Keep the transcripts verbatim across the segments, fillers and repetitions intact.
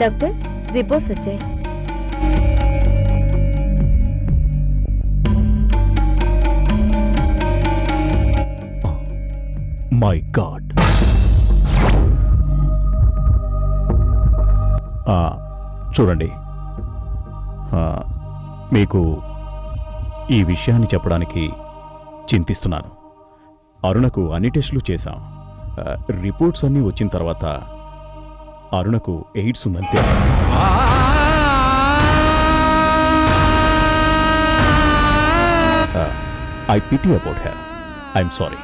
Doctor reports వచ్చాయి. My god. చూడండి, మీకు ఈ విషయాన్ని చెప్పడానికి చింతిస్తున్నాను. అరుణకు అన్ని టెస్టులు చేశాం. రిపోర్ట్స్ అన్నీ వచ్చిన తర్వాత అరుణకు ఎయిడ్స్ ఉందంతే. I pity about her. I'm sorry.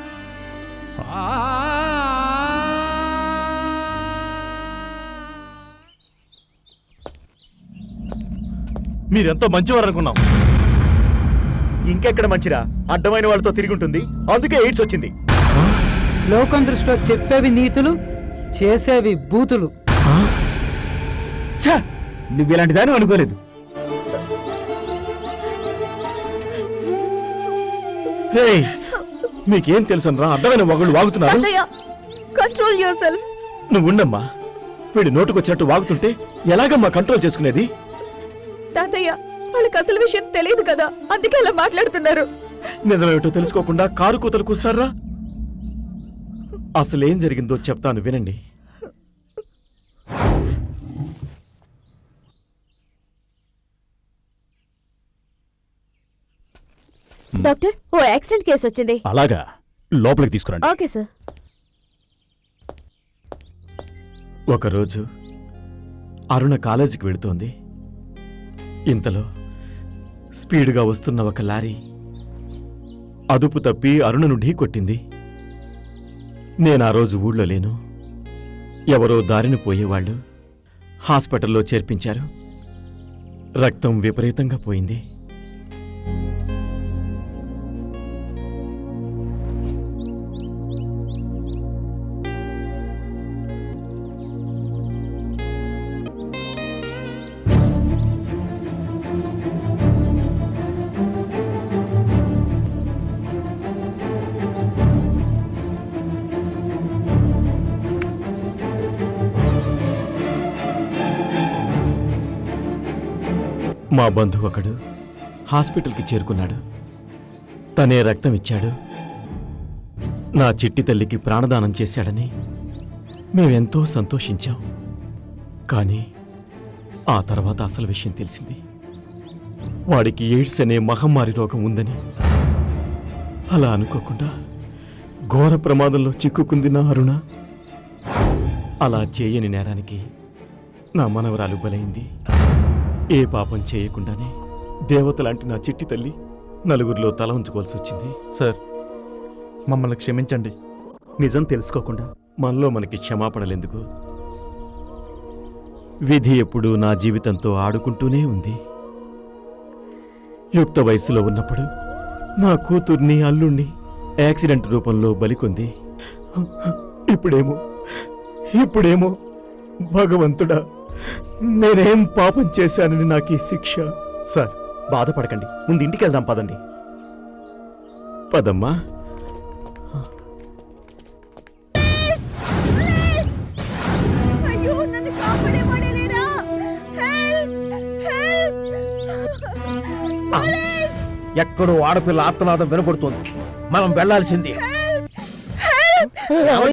మీరెంతో మంచివారు అనుకున్నాం. ఇంకెక్కడ మంచిరా, అడ్డమైన వాళ్ళతో తిరుగుంటుంది, అందుకే ఎయిడ్స్ వచ్చింది. లోకం దృష్టిలో చెప్పేవి నీతులు, చేసేవి బూతులు. నువ్వు ఇలాంటి దాన్ని అనుకోలేదు. మీకేం తెలుసనరా, అడ్డమైన ఒకళ్ళు వాగుతున్నారు. Control yourself. నువ్వు ఉండమ్మా. వీడి నోటుకొచ్చినట్టు వాగుతుంటే ఎలాగమ్మా కంట్రోల్ చేసుకునేది? తాతయ్య, వాళ్ళకి అసలు విషయం తెలియదు కదా, అందుకే అలా మాట్లాడుతున్నారు. నిజమేమిటో తెలుసుకోకుండా కారు కూతలు కూస్తారా? అసలేం జరిగిందో చెప్తాను వినండి. డాక్టర్, ఓ యాక్సిడెంట్ కేసు వచ్చింది. అలాగా, లోపలికి తీసుకురండి. Okay sir. ఒకరోజు అరుణ కాలేజీకి వెళుతోంది. ఇంతలో స్పీడ్గా వస్తున్న ఒక లారీ అదుపు తప్పి అరుణను ఢీ కొట్టింది. నేను ఆ రోజు ఊళ్ళో లేను. ఎవరో దారిని పోయేవాళ్ళు హాస్పిటల్లో చేర్పించారు. రక్తం విపరీతంగా పోయింది. మా బంధువు ఒకడు హాస్పిటల్కి చేరుకున్నాడు. తనే రక్తం ఇచ్చాడు. నా చిట్టి తల్లికి ప్రాణదానం చేశాడని మేమెంతో సంతోషించాం. కానీ ఆ తర్వాత అసలు విషయం తెలిసింది. వాడికి ఎయిడ్స్ అనే మహమ్మారి రోగం ఉందని. అలా అనుకోకుండా ఘోర ప్రమాదంలో చిక్కుకుంది నా అరుణ. అలా చేయని నేరానికి నా మనవరాలు బలైంది. ఏ పాపం చేయకుండానే దేవతలాంటి నా చిట్టి తల్లి నలుగురిలో తల ఉంచుకోవాల్సి వచ్చింది. సార్, మమ్మల్ని క్షమించండి. నిజం తెలుసుకోకుండా మనలో మనకి క్షమాపణలెందుకు? విధి ఎప్పుడూ నా జీవితంతో ఆడుకుంటూనే ఉంది. యుక్త వయసులో ఉన్నప్పుడు నా కూతుర్ని అల్లుణ్ణి యాక్సిడెంట్ రూపంలో బలికొంది. ఇప్పుడేమో ఇప్పుడేమో భగవంతుడా, నేనేం పాపం చేశానని నాకు ఈ శిక్ష. సార్, బాధపడకండి, ముందు ఇంటికి వెళ్దాం పదండి. పదమ్మా. ఎక్కడో ఆడపిల్ల ఆర్తనాదం వినపడుతోంది. మనం వెళ్లాల్సింది.